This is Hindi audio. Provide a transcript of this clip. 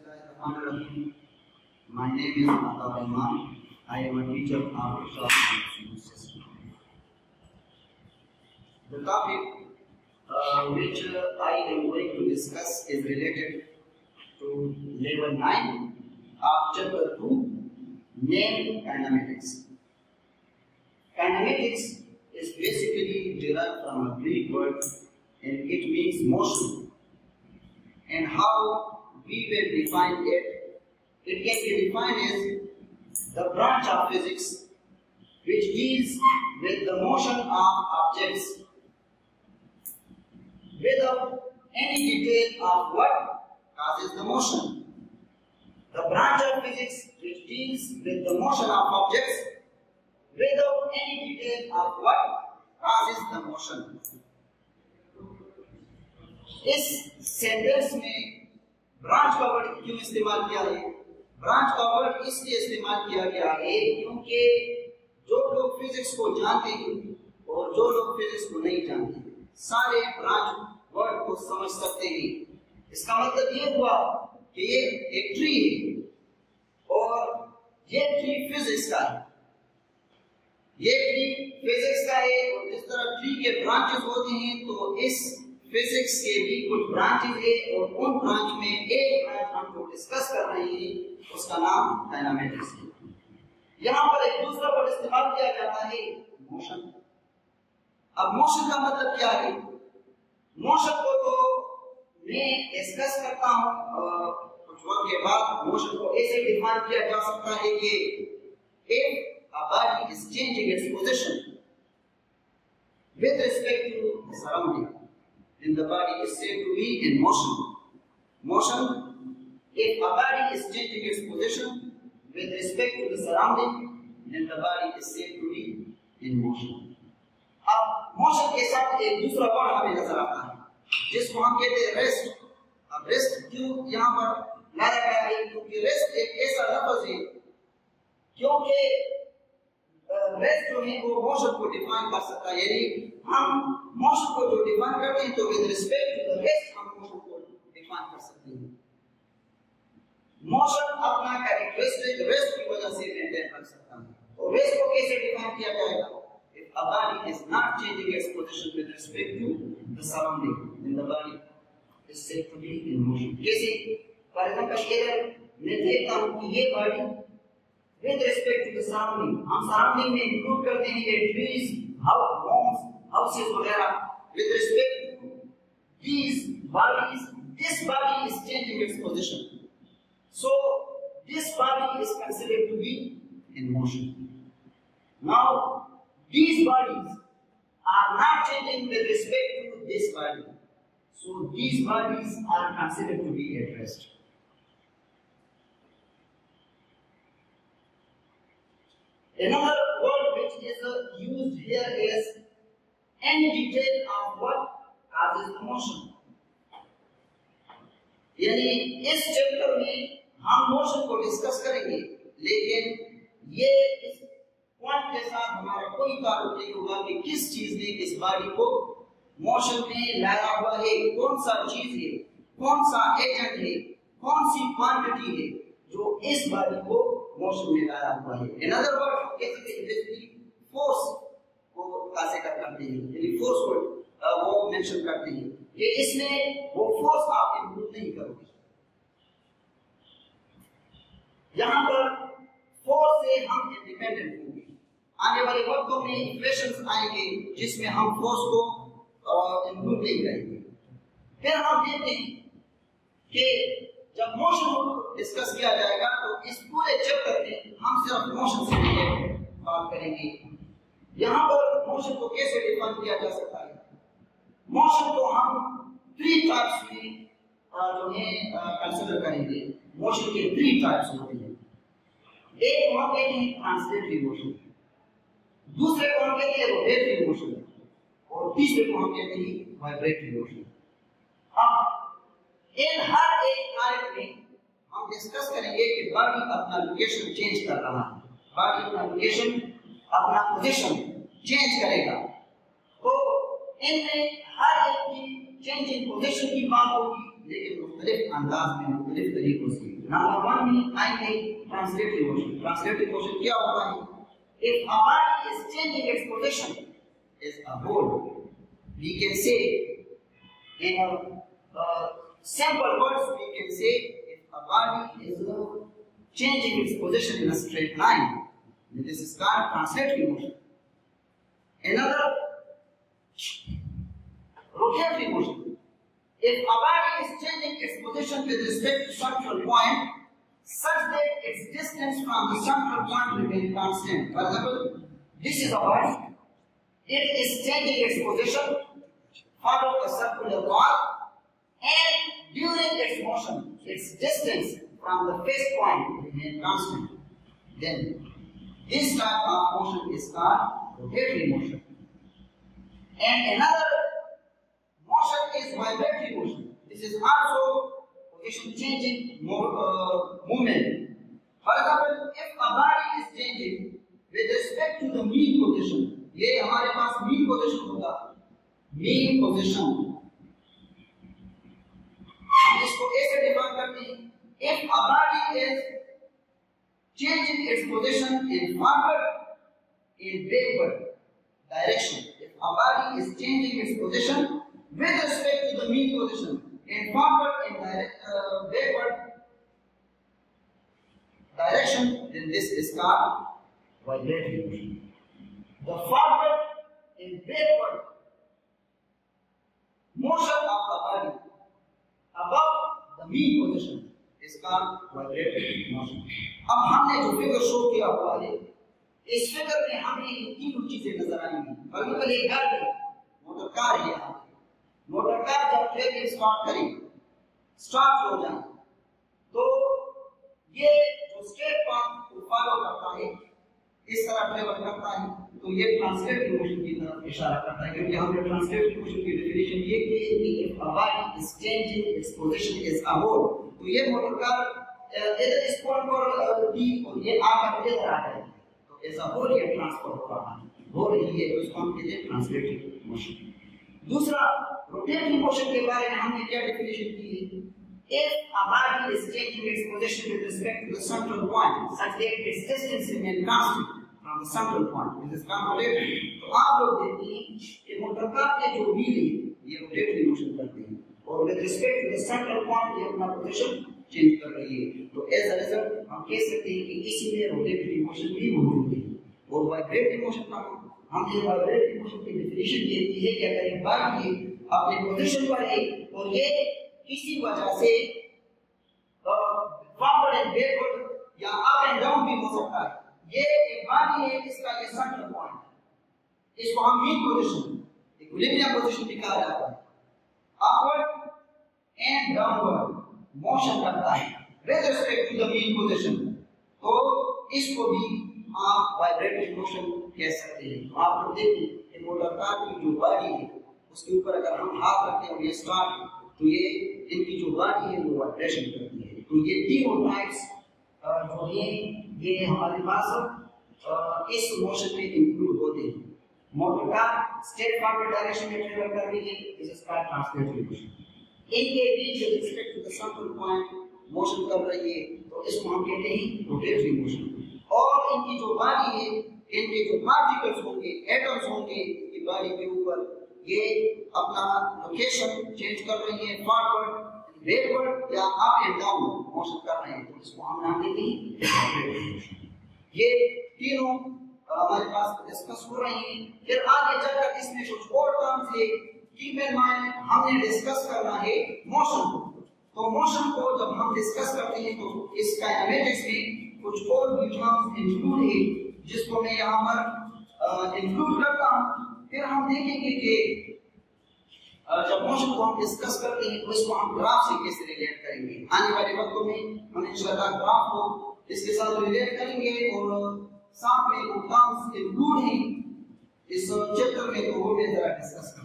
Bismillahirrahmanirrahim. My name is Atta. I am a teacher of Peshawar system. The topic which I am going to discuss is related to level 9 of chapter 2, named kinematics. Kinematics is basically derived from a Greek word and it means motion. And how we will define it? It can be defined as the branch of physics which deals with the motion of objects without any detail of what causes the motion. The branch of physics which deals with the motion of objects without any detail of what causes the motion. इस सेंटेंस में ब्रांच का वर्ड क्यों इस्तेमाल किया है? ब्रांच का वर्ड इसलिए इस्तेमाल किया गया है क्योंकि जो लोग फिजिक्स को जानते हैं और जो लोग फिजिक्स को नहीं जानते सारे ब्रांच वर्ड को समझ सकते हैं। इसका मतलब ये हुआ कि ये एक ट्री है और ये ट्री फिजिक्स का है। ये ट्री फिजिक्स का है और जिस तरह ट्री के ब्रांचेस होते हैं तो इस फिजिक्स के भी कुछ ब्रांचेस है और उन ब्रांच में एक ब्रांच हम जो डिस्कस कर रहे हैं उसका नाम काइनेमेटिक्स है। यहाँ पर एक दूसरा वर्ड इस्तेमाल किया जाता है मोशन। अब मोशन का मतलब क्या है? मोशन को तो मैं डिस्कस करता हूँ कुछ वक्त के बाद। मोशन को ऐसे डिफाइन किया जा सकता है कि if a body is changing its position with respect to the surrounding, then the body is said to be in motion. Motion, if a body is changing its position with respect to the surrounding, then the body is said to be in motion. अब मोशन के साथ एक दूसरा वर्ड हमें नजर आता है जिसको हम कहते हैं रेस्ट। अब रेस्ट क्यों यहाँ पर लाया गया है? क्योंकि रेस्ट एक ऐसा लफ्ज है क्योंकि रेस्ट जो है वो मोशन को डिफाइन कर सकता है। यानी हम मोशन को जो डिफाइन करते हैं तो with respect to the rest हम मोशन को डिफाइन कर सकते हैं। मोशन अपना कैरेक्टरिस्टिक रेस्ट की वजह से मेंटेन कर सकता है। तो रेस्ट को कैसे डिफाइन किया जाएगा? If a body is not changing its position with respect to the surrounding, then the body is said to be in motion. जैसे फॉर एग्जांपल अगर मैं देखता हूँ कि ये body with respect to the surrounding, हम सराउंडिंग में इंक्लूड करते हैं ये ट्रीज, homes, houses वगैरह। with respect to these bodies, this body is changing its position, so this body is considered to be in motion. Now these bodies are not changing with respect to this body, so these bodies are considered to be at rest. Another word which is used here is any detail of what causes the motion. यानी इस चैप्टर में हम मोशन को डिस्कस करेंगे लेकिन ये इस पॉइंट के साथ हमारा कोई ताल्लुक नहीं होगा कि किस चीज ने इस बॉडी को मोशन में लाया हुआ है, कौन सा चीज है, कौन सा एजेंट है, कौन सी क्वांटिटी है जो इस बॉडी को मोशन में लाया हुआ है। In other word basically force को कंसीडर करते हैं, यानी फोर्स को वो मेंशन करते हैं कि इसमें वो फोर्स आप इंक्लूड नहीं करोगे। यहाँ पर फोर्स से हम इंडिपेंडेंट होंगे। आने वाले वक्तों में इक्वेशंस आएंगे जिसमें हम फोर्स को इंक्लूड नहीं करेंगे। फिर हम देखते हैं कि जब मोशन को डिस्कस किया जाएगा तो इस पूरे चैप्टर में हम सिर्फ मोशन से रिलेटेड बात करेंगे। यहाँ पर मोशन को कैसे डिफाइन किया जा सकता है? मोशन को हम 3 टाइप्स में जो है कंसीडर करेंगे। मोशन के 3 टाइप्स होते हैं। एक को हम कहते हैं ट्रांसलेटरी मोशन, दूसरे को हम कहते हैं रोटेटरी मोशन और तीसरे को हम कहते हैं वाइब्रेटरी मोशन। अब इन हर एक कार्य में हम डिस्कस करेंगे कि बॉडी अपना लोकेशन चेंज कर रहा है, बॉडी अपना लोकेशन अपना पोजीशन चेंज करेगा। तो इनमें हर एक की चेंजिंग पोजीशन की बात होगी लेकिन मुख्तलिफ अंदाज में मुख्तलिफ तरीकों से। नंबर 1 में आएंगे ट्रांसलेटरी मोशन। ट्रांसलेटरी मोशन क्या होता है? If a body is changing its position as a whole, we can say in a simple words, we can say if a body is changing its position in a straight line, then this is called translatory motion. Another, rotatory motion. If a body is changing its position with respect to central point, such that its distance from the central point remains constant. For example, this is a body. It is changing its position, follow a circular path, and during its motion, its distance from the face point remains constant. Then, this type of motion is called rotatory motion. And another motion is vibratory motion. This is also position changing movement. For example, if a body is changing with respect to the mean position, ये हमारे पास mean position होगा, mean position. हम इसको ऐसे डिफाइन करते हैं. If a body is changing its position in forward, in backward direction, if a body is changing its position with respect to the mean position, in forward and backward direction, then this is called vibratory motion. The forward and backward motion of the body above the mean position is called vibratory motion. अब हमने जो फिगर शो किया हुआ है, इस फिगर में हमें तीन चीजें नजर आएंगी। पहले एक कार है, मोटर कार है। मोटर कार जब ट्रेवलिंग स्टार्ट हो जाए तो ये जो स्ट्रेट पाथ को फॉलो करता है, इस तरह ट्रेवल करता है, तो ये ट्रांसलेटरी मोशन की तरफ इशारा करता है। क्योंकि हमने ट्रांसलेटरी मोशन की डेफिनेशन ये की है कि if a body is changing its position as a whole, तो ये मोटर कार इधर इस पॉइंट पर थी और ये आकर इधर आ गई, तो एज अ होल ये ट्रांसफर हो रहा है, हो रही है, उसको हम कहते हैं ट्रांसलेटरी मोशन। दूसरा, रोटेटरी मोशन के बारे में हमने क्या डेफिनेशन की है? If a body is changing its position with respect to the central point, such that its distance remains constant from the central point, this is called rotatory. तो आप लोग देखते हैं कि मोटर कार के जो व्हील है, ये रोटेटरी मोशन करते हैं और with respect to the central point ये अपना पोजीशन चेंज कर रही है। तो एज अ रिजल्ट हम कह सकते हैं कि इसी में रोटेटरी मोशन भी मौजूद है। और वाइब्रेटरी मोशन का हमने वाइब्रेटरी मोशन की डेफिनेशन ये दी है कि अगर एक बॉडी अपने पोजीशन पर है और ये किसी वजह से फॉरवर्ड एंड बैकवर्ड या अप एंड डाउन भी हो सकता है, ये एक बॉडी है, इसका ये सेंटर पॉइंट है, इसको हम मीन पोजीशन, इक्विलिब्रियम पोजीशन भी कहा जाता है। अपवर्ड एंड डाउनवर्ड मोशन करता है with respect to the mean position, तो इसको भी आप वाइब्रेटरी मोशन कह सकते हैं। तो आप लोग देखिए कि मोटर कार की जो बॉडी है उसके ऊपर अगर हम हाथ रखते हैं और ये स्टार्ट, तो ये इनकी जो बॉडी है वो वाइब्रेशन करती है। तो ये तीनों टाइप्स जो है ये हमारे पास इस मोशन में इंक्लूड होते हैं। Motor car straight forward direction में ट्रेवल कर रही है, this is called translatory motion. इनके बीच with respect to the central point motion कर रही है, तो इसको हम कहते हैं रोटेटरी मोशन। और इनकी जो बॉडी है, इनके जो पार्टिकल्स होंगे, एटम्स होंगे इनकी बॉडी के ऊपर, ये अपना लोकेशन चेंज कर रही है, फॉरवर्ड, बैकवर्ड या अप एंड डाउन मोशन कर रहे हैं, तो इसको हम नाम देते हैं। ये तीनों हमारे पास डिस्कस हो रही हैं। फिर आगे चलकर इसमें कुछ और टर्म्स है, कीप इन माइंड हमने डिस्कस करना है मोशन को। तो मोशन को जब हम डिस्कस करते हैं तो इस काइनेमेटिक्स में कुछ और भी टर्म्स इंक्लूड है, जिसको मैं यहाँ पर इंक्लूड करता हूँ। फिर हम देखेंगे कि जब मोशन को हम डिस्कस करते हैं तो इसको हम ग्राफ से कैसे रिलेट करेंगे। आने वाले वक्तों में हम इंशाल्लाह ग्राफ को इसके साथ रिलेट करेंगे और साथ में वो टर्म्स इंक्लूड हैं इस चैप्टर में, तो वो मैं जरा डिस्कस करूंगा।